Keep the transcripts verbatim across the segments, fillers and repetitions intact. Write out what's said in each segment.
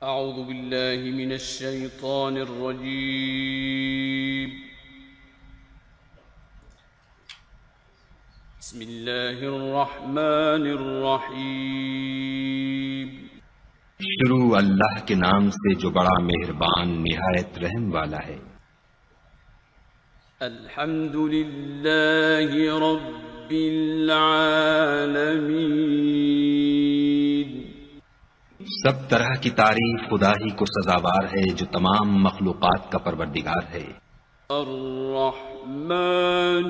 أعوذ بالله من الشيطان الرجيم. بسم الله الرحمن الرحيم. شروع اللہ کے نام سے جو بڑا مہربان نہایت رحم والا ہے۔ الحمد للہ رب العالمین۔ سب طرح کی تعریف خدا ہی کو سزاوار ہے جو تمام مخلوقات کا پروردگار ہے۔ الرحمن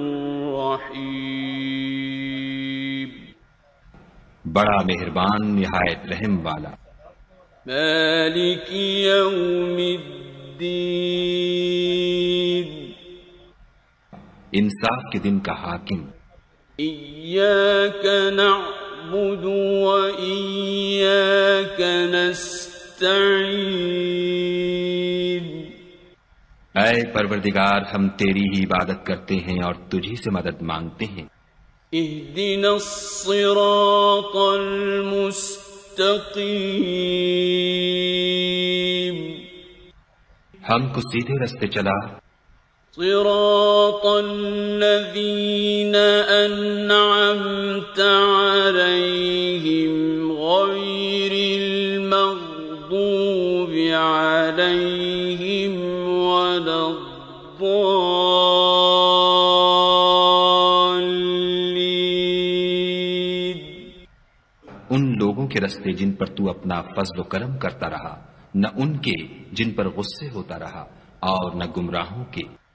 الرحیم۔ بڑا مہربان نہایت رحم والا۔ مالک یوم الدین۔ انصاف کے دن کا حاکم۔ ایاک نعبد و ایاک نستعین۔ اے پروردگار ہم تیری ہی عبادت کرتے ہیں اور تجھی سے مدد مانگتے ہیں۔ اہدنا الصراط المستقیم۔ ہم کو سیدھے رستے چلا۔ صراط الذین انعمت علیہم غیر المغضوب علیہم ولا الضالین۔ ان لوگوں کے رستے جن پر تو اپنا فضل و کرم کرتا رہا، نہ ان کے جن پر غصے ہوتا رہا، اور نہ گمراہوں کے